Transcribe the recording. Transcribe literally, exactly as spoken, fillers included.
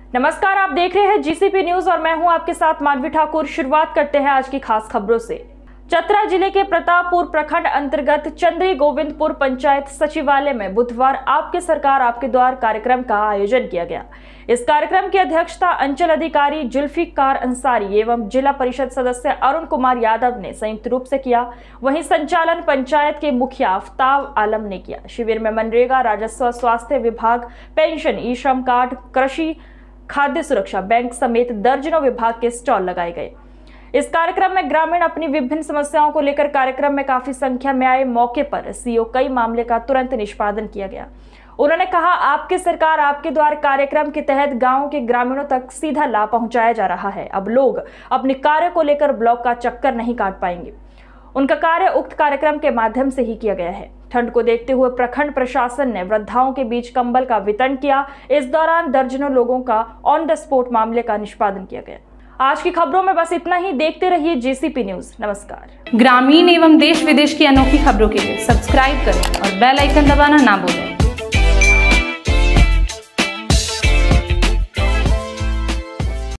नमस्कार, आप देख रहे हैं जीसीपी न्यूज और मैं हूं आपके साथ मानवी ठाकुर। शुरुआत करते हैं आज की खास खबरों से। चतरा जिले के प्रतापपुर प्रखंड अंतर्गत चंद्री गोविंदपुर पंचायत सचिवालय में बुधवार आपके सरकार आपके द्वार कार्यक्रम का आयोजन किया गया। इस कार्यक्रम की अध्यक्षता अंचल अधिकारी जुल्फिकार अंसारी एवं जिला परिषद सदस्य अरुण कुमार यादव ने संयुक्त रूप से किया। वहीं संचालन पंचायत के मुखिया आफ्ताब आलम ने किया। शिविर में मनरेगा, राजस्व, स्वास्थ्य विभाग, पेंशन, ई श्रम कार्ड, कृषि, खाद्य सुरक्षा बैंक समेत दर्जनों विभाग के स्टॉल लगाए गए। इस कार्यक्रम में ग्रामीण अपनी विभिन्न समस्याओं को लेकर कार्यक्रम में काफी संख्या में आए। मौके पर सीओ कई मामले का तुरंत निष्पादन किया गया। उन्होंने कहा, आपके सरकार आपके द्वार कार्यक्रम के तहत गांव के ग्रामीणों तक सीधा लाभ पहुंचाया जा रहा है। अब लोग अपने कार्य को लेकर ब्लॉक का चक्कर नहीं काट पाएंगे। उनका कार्य उक्त कार्यक्रम के माध्यम से ही किया गया है। ठंड को देखते हुए प्रखंड प्रशासन ने वृद्धाओं के बीच कंबल का वितरण किया। इस दौरान दर्जनों लोगों का ऑन द स्पॉट मामले का निष्पादन किया गया। आज की खबरों में बस इतना ही। देखते रहिए जीसीपी न्यूज। नमस्कार। ग्रामीण एवं देश विदेश की अनोखी खबरों के लिए सब्सक्राइब करें और बेल आइकन दबाना ना भूलें।